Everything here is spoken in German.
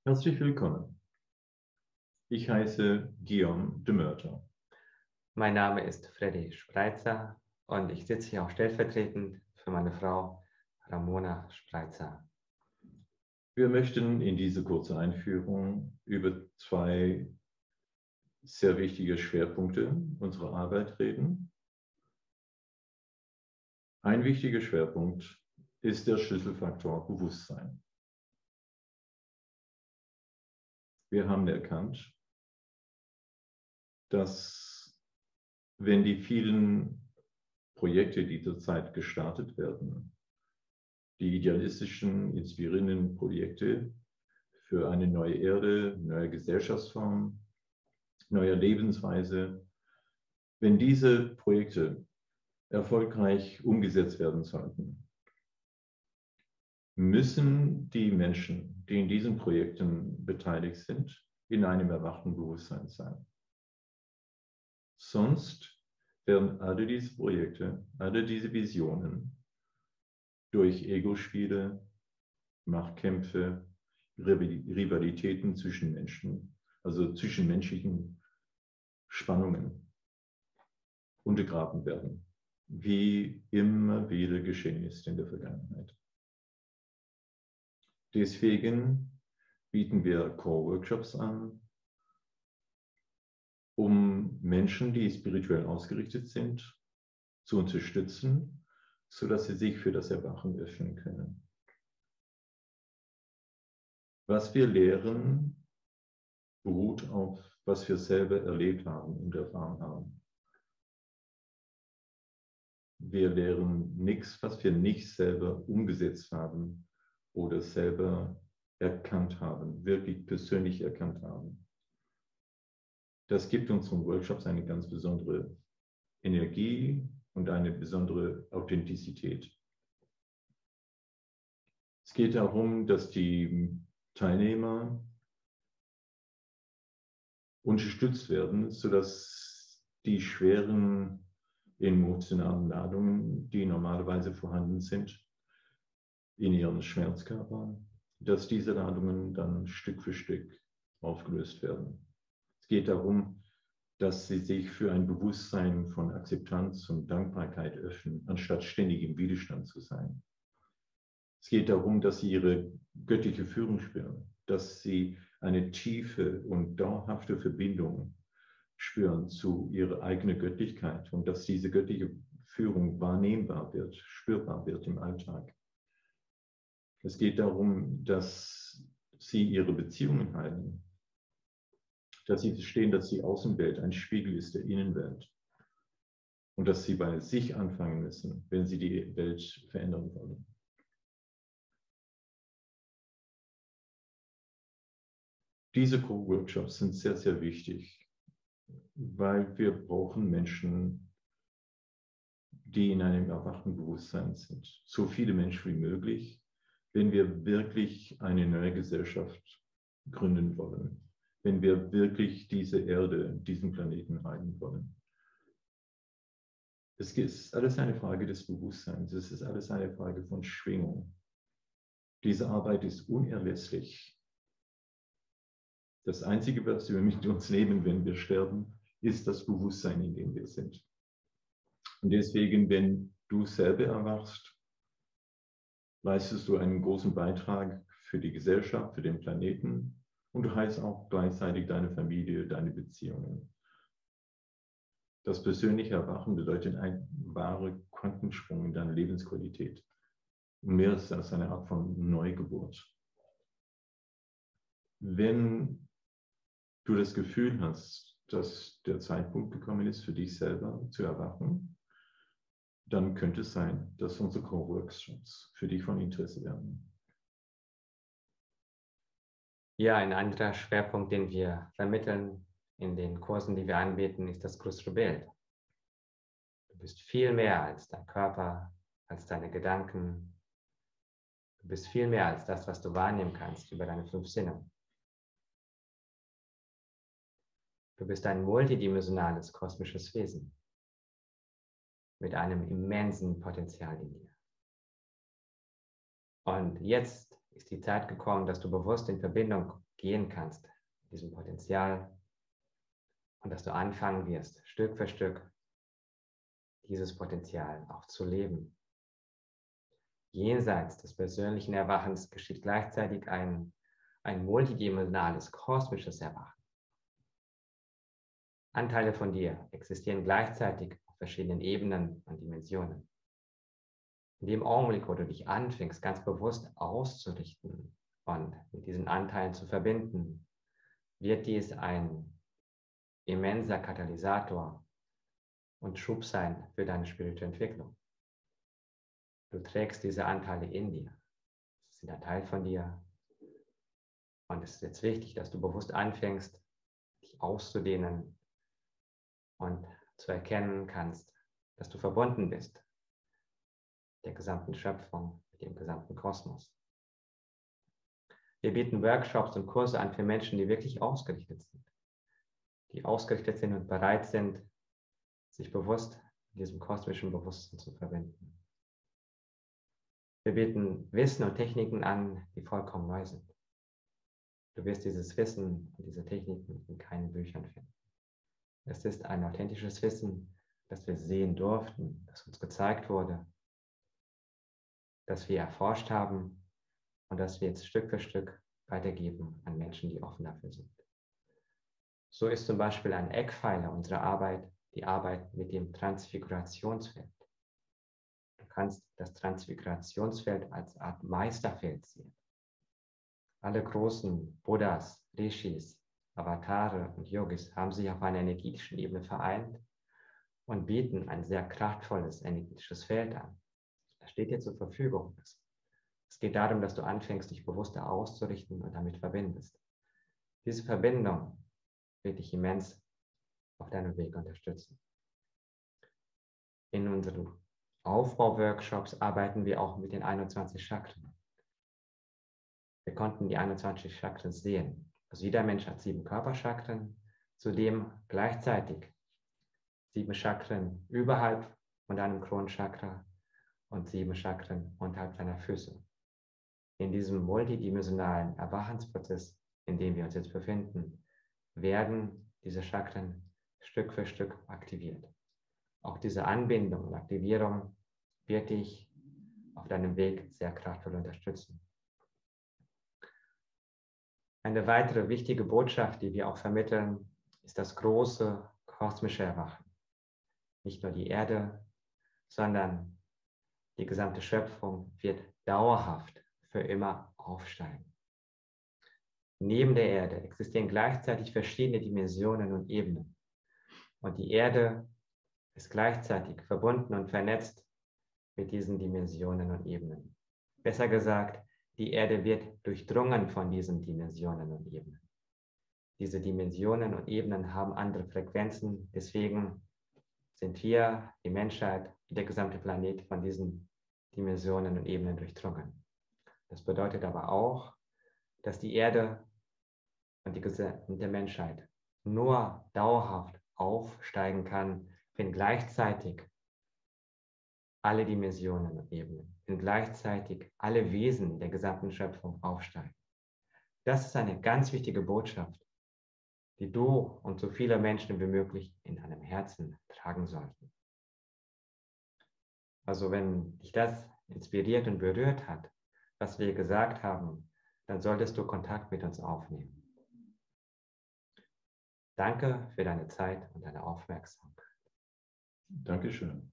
Herzlich willkommen. Ich heiße Guillaume de Murter. Mein Name ist Freddy Spreitzer und ich sitze hier auch stellvertretend für meine Frau Ramona Spreitzer. Wir möchten in dieser kurzen Einführung über zwei sehr wichtige Schwerpunkte unserer Arbeit reden. Ein wichtiger Schwerpunkt ist der Schlüsselfaktor Bewusstsein. Wir haben erkannt, dass wenn die vielen Projekte, die zurzeit gestartet werden, die idealistischen, inspirierenden Projekte für eine neue Erde, neue Gesellschaftsform, neue Lebensweise, wenn diese Projekte erfolgreich umgesetzt werden sollten, müssen die Menschen, die in diesen Projekten beteiligt sind, in einem erwachten Bewusstsein sein. Sonst werden alle diese Projekte, alle diese Visionen durch Ego-Spiele, Machtkämpfe, Rivalitäten zwischen Menschen, also zwischenmenschlichen Spannungen untergraben werden, wie immer wieder geschehen ist in der Vergangenheit. Deswegen bieten wir Core-Workshops an, um Menschen, die spirituell ausgerichtet sind, zu unterstützen, sodass sie sich für das Erwachen öffnen können. Was wir lehren, beruht auf, was wir selber erlebt haben und erfahren haben. Wir lehren nichts, was wir nicht selber umgesetzt haben oder selber erkannt haben, wirklich persönlich erkannt haben. Das gibt unseren Workshops eine ganz besondere Energie und eine besondere Authentizität. Es geht darum, dass die Teilnehmer unterstützt werden, sodass die schweren emotionalen Ladungen, die normalerweise vorhanden sind, in ihren Schmerzkörper, dass diese Ladungen dann Stück für Stück aufgelöst werden. Es geht darum, dass sie sich für ein Bewusstsein von Akzeptanz und Dankbarkeit öffnen, anstatt ständig im Widerstand zu sein. Es geht darum, dass sie ihre göttliche Führung spüren, dass sie eine tiefe und dauerhafte Verbindung spüren zu ihrer eigenen Göttlichkeit und dass diese göttliche Führung wahrnehmbar wird, spürbar wird im Alltag. Es geht darum, dass sie ihre Beziehungen heilen, dass sie verstehen, dass die Außenwelt ein Spiegel ist der Innenwelt und dass sie bei sich anfangen müssen, wenn sie die Welt verändern wollen. Diese Co-Workshops sind sehr, sehr wichtig, weil wir brauchen Menschen, die in einem erwachten Bewusstsein sind. So viele Menschen wie möglich, wenn wir wirklich eine neue Gesellschaft gründen wollen, wenn wir wirklich diese Erde, diesen Planeten heilen wollen. Es ist alles eine Frage des Bewusstseins, es ist alles eine Frage von Schwingung. Diese Arbeit ist unerlässlich. Das Einzige, was wir mit uns nehmen, wenn wir sterben, ist das Bewusstsein, in dem wir sind. Und deswegen, wenn du selber erwachst, leistest du einen großen Beitrag für die Gesellschaft, für den Planeten und du heilst auch gleichzeitig deine Familie, deine Beziehungen. Das persönliche Erwachen bedeutet ein wahrer Quantensprung in deiner Lebensqualität. Und mehr ist das eine Art von Neugeburt. Wenn du das Gefühl hast, dass der Zeitpunkt gekommen ist, für dich selber zu erwachen, dann könnte es sein, dass unsere Core-Workshops für dich von Interesse werden. Ja, ein anderer Schwerpunkt, den wir vermitteln in den Kursen, die wir anbieten, ist das größere Bild. Du bist viel mehr als dein Körper, als deine Gedanken. Du bist viel mehr als das, was du wahrnehmen kannst über deine 5 Sinne. Du bist ein multidimensionales kosmisches Wesen mit einem immensen Potenzial in dir. Und jetzt ist die Zeit gekommen, dass du bewusst in Verbindung gehen kannst, diesem Potenzial, und dass du anfangen wirst, Stück für Stück dieses Potenzial auch zu leben. Jenseits des persönlichen Erwachens geschieht gleichzeitig ein multidimensionales, kosmisches Erwachen. Anteile von dir existieren gleichzeitig auf verschiedenen Ebenen und Dimensionen. In dem Augenblick, wo du dich anfängst, ganz bewusst auszurichten und mit diesen Anteilen zu verbinden, wird dies ein immenser Katalysator und Schub sein für deine spirituelle Entwicklung. Du trägst diese Anteile in dir. Sie sind ein Teil von dir. Und es ist jetzt wichtig, dass du bewusst anfängst, dich auszudehnen und zu erkennen kannst, dass du verbunden bist mit der gesamten Schöpfung, mit dem gesamten Kosmos. Wir bieten Workshops und Kurse an für Menschen, die wirklich ausgerichtet sind. Die ausgerichtet sind und bereit sind, sich bewusst mit diesem kosmischen Bewusstsein zu verbinden. Wir bieten Wissen und Techniken an, die vollkommen neu sind. Du wirst dieses Wissen und diese Techniken in keinen Büchern finden. Es ist ein authentisches Wissen, das wir sehen durften, das uns gezeigt wurde, das wir erforscht haben und das wir jetzt Stück für Stück weitergeben an Menschen, die offen dafür sind. So ist zum Beispiel ein Eckpfeiler unserer Arbeit die Arbeit mit dem Transfigurationsfeld. Du kannst das Transfigurationsfeld als Art Meisterfeld sehen. Alle großen Buddhas, Rishis, Avatare und Yogis haben sich auf einer energetischen Ebene vereint und bieten ein sehr kraftvolles energetisches Feld an. Das steht dir zur Verfügung. Es geht darum, dass du anfängst, dich bewusster auszurichten und damit verbindest. Diese Verbindung wird dich immens auf deinem Weg unterstützen. In unseren Aufbauworkshops arbeiten wir auch mit den 21 Chakren. Wir konnten die 21 Chakren sehen. Also jeder Mensch hat 7 Körperchakren, zudem gleichzeitig 7 Chakren überhalb von deinem Kronenchakra und 7 Chakren unterhalb deiner Füße. In diesem multidimensionalen Erwachensprozess, in dem wir uns jetzt befinden, werden diese Chakren Stück für Stück aktiviert. Auch diese Anbindung und Aktivierung wird dich auf deinem Weg sehr kraftvoll unterstützen. Eine weitere wichtige Botschaft, die wir auch vermitteln, ist das große kosmische Erwachen. Nicht nur die Erde, sondern die gesamte Schöpfung wird dauerhaft für immer aufsteigen. Neben der Erde existieren gleichzeitig verschiedene Dimensionen und Ebenen. Und die Erde ist gleichzeitig verbunden und vernetzt mit diesen Dimensionen und Ebenen. Besser gesagt, die Erde wird durchdrungen von diesen Dimensionen und Ebenen. Diese Dimensionen und Ebenen haben andere Frequenzen, deswegen sind wir, die Menschheit, der gesamte Planet von diesen Dimensionen und Ebenen durchdrungen. Das bedeutet aber auch, dass die Erde und die gesamte Menschheit nur dauerhaft aufsteigen kann, wenn gleichzeitig alle Dimensionen und Ebenen, wenn gleichzeitig alle Wesen der gesamten Schöpfung aufsteigen. Das ist eine ganz wichtige Botschaft, die du und so viele Menschen wie möglich in deinem Herzen tragen sollten. Also wenn dich das inspiriert und berührt hat, was wir gesagt haben, dann solltest du Kontakt mit uns aufnehmen. Danke für deine Zeit und deine Aufmerksamkeit. Dankeschön.